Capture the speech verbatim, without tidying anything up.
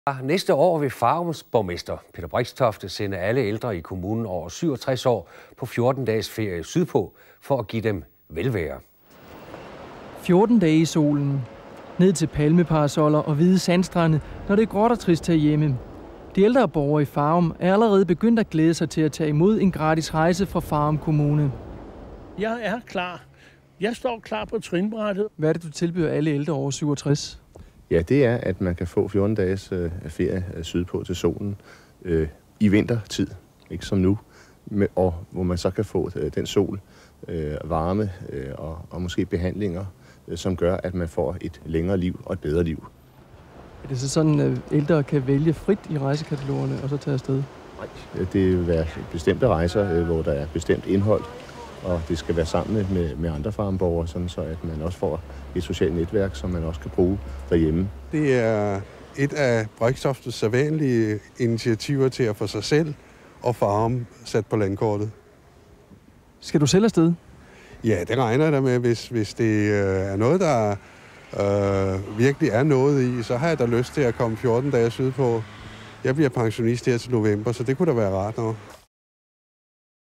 Næste år vil Farums borgmester Peter Brixtofte sende alle ældre i kommunen over syvogtres år på fjorten dages ferie sydpå for at give dem velvære. fjorten dage i solen, ned til palmeparasoller og hvide sandstrande, når det er gråt og trist herhjemme. De ældre borgere i Farum er allerede begyndt at glæde sig til at tage imod en gratis rejse fra Farum Kommune. Jeg er klar. Jeg står klar på trinbrættet. Hvad er det, du tilbyder alle ældre over syvogtres? Ja, det er, at man kan få fjorten dages øh, ferie øh, sydpå til solen øh, i vintertid, ikke som nu, med, og hvor man så kan få øh, den sol, øh, varme øh, og, og måske behandlinger, øh, som gør, at man får et længere liv og et bedre liv. Er det så sådan, at ældre kan vælge frit i rejsekatalogerne og så tage afsted? Nej, det vil være bestemte rejser, øh, hvor der er bestemt indhold, og det skal være sammen med, med andre farmborgere, sådan så at man også får et socialt netværk, som man også kan bruge derhjemme. Det er et af Brixtoftes sædvanlige initiativer til at få sig selv og Farum sat på landkortet. Skal du selv afsted? Ja, det regner jeg da med. Hvis, hvis det er noget, der øh, virkelig er noget i, så har jeg da lyst til at komme fjorten dage sydpå. Jeg bliver pensionist her til november, så det kunne da være rart nok.